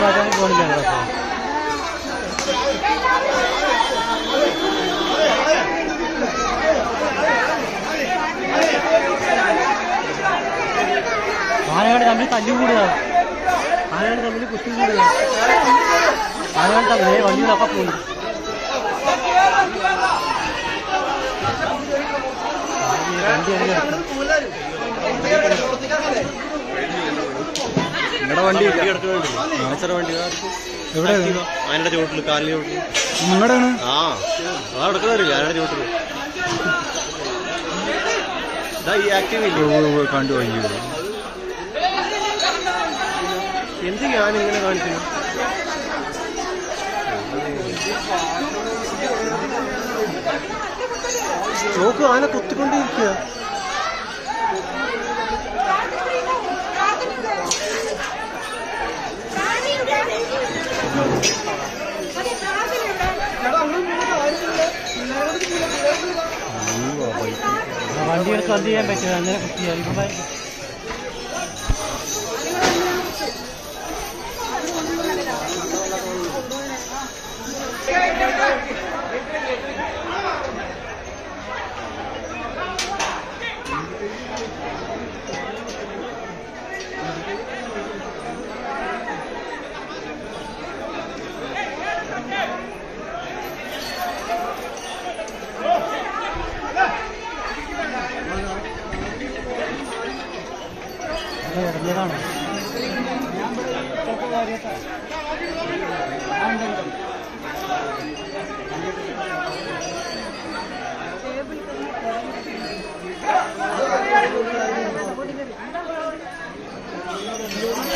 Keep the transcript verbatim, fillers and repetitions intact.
മാറ്റാൻ പോണില്ല. ആനകൾ തമ്മിൽ തല്ലു കൂടുതലാണ്. ആനകൾ തമ്മിൽ കുത്തി കൂടുതലാണ്. ആനകൾ തമ്മിൽ വണ്ടികളൊക്കെ പോകുന്നു. നിങ്ങളുടെ വണ്ടി കിടക്കുന്നുണ്ട്. വണ്ടി എവിടെ? ആനയുടെ ചോട്ടില്, കാലിന്റെ ചോട്ടില്. നിങ്ങളുടെ ആ ആ കിടക്കുന്നില്ല ആനയുടെ ചോട്ടില്. ഇതാ ഈ ആക്റ്റീവ് കണ്ടു കഴിഞ്ഞു. എന്ത് ഞാനിങ്ങനെ കാണിക്കുന്നു? നോക്ക്, ആന കുത്തിക്കൊണ്ടിരിക്കുക. വണ്ടി എടുത്ത് എന്ത് ചെയ്യാൻ പറ്റുക? അങ്ങനെ കുത്തിയാൽ ഇറങ്ങിയതാണ്. Thank you.